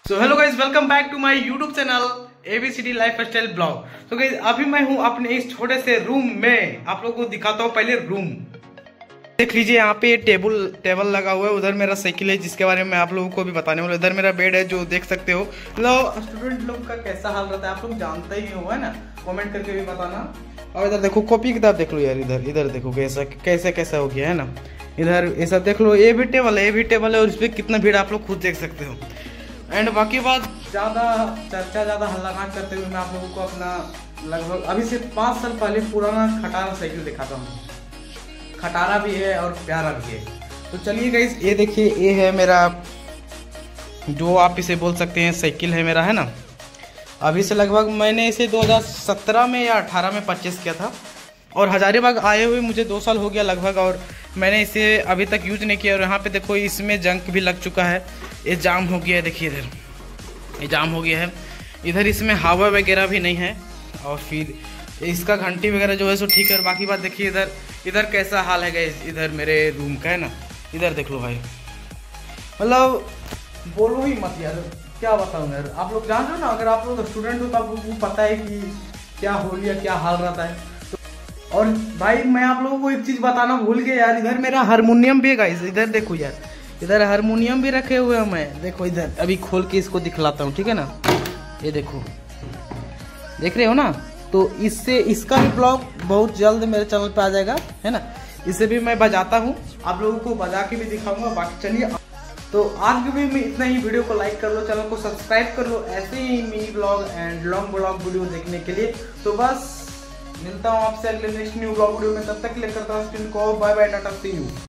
So hello guys, welcome back to my YouTube channel ABCD lifestyle vlog. तो guys अभी मैं हूँ अपने इस छोटे से रूम में। आप लोगों को दिखाता हूँ पहले रूम। देख लीजिए, यहाँ पे टेबल लगा हुआ है। उधर मेरा साइकिल है जिसके बारे में आप लोगों को भी बताने वाला। इधर मेरा बेड है जो देख सकते हो। स्टूडेंट लोग का कैसा हाल रहता है आप लोग जानते ही हो, है ना। कमेंट करके भी बताना। और इधर देखो, कॉपी किताब देख लो यार। इधर देखो कैसा हो गया है ना। इधर ये सब देख लो, ये भी टेबल है और इस पर कितना भीड़ आप लोग खुद देख सकते हो। एंड बाकी बात ज़्यादा हल्ला ना करते हुए मैं आप लोगों को अपना लगभग अभी से 5 साल पहले पुराना खटारा साइकिल दिखाता हूँ। खटारा भी है और प्यारा भी है। तो चलिए गाइस, ये देखिए, ये है मेरा, जो आप इसे बोल सकते हैं साइकिल है मेरा, है ना। अभी से लगभग मैंने इसे 2017 में या 18 में परचेस किया था और हजारीबाग आए हुए मुझे 2 साल हो गया लगभग। और मैंने इसे अभी तक यूज नहीं किया। और यहाँ पे देखो, इसमें जंक भी लग चुका है। ये जाम हो गया है, देखिए इधर ये जाम हो गया है। इधर इसमें हवा वगैरह भी नहीं है। और फिर इसका घंटी वगैरह जो है सो ठीक है। और बाकी बात देखिए, इधर कैसा हाल है गाइस, इधर मेरे रूम का, है ना। इधर देख लो भाई, मतलब बोलो ही मत यार, क्या बताऊँ यार। आप लोग जान रहे हो ना, अगर आप लोग स्टूडेंट हो तो आप लोगों को पता है कि क्या होल या क्या हाल रहता है। और भाई मैं आप लोगों को एक चीज बताना भूल गया यार, इधर मेरा हारमोनियम भी है गाइस। इधर देखो यार, इधर हारमोनियम भी रखे हुए हैं मैं। देखो इधर, अभी खोल के इसको दिखलाता हूँ, ठीक है ना। ये देखो, देख रहे हो ना। तो इसका भी ब्लॉग बहुत जल्द मेरे चैनल पे आ जाएगा, है ना। इसे भी मैं बजाता हूँ, आप लोगों को बजा के भी दिखाऊंगा। बाकी चलिए, तो आज भी मैं इतना ही। वीडियो को लाइक कर लो, चैनल को सब्सक्राइब कर लो ऐसे ही mini vlog and long vlog video देखने के लिए। तो बस मिलता हूँ आपसे अगले नेक्स्ट न्यू ब्लॉग वीडियो में। तब तक के लिए करता हूँ bye bye, tata, see you.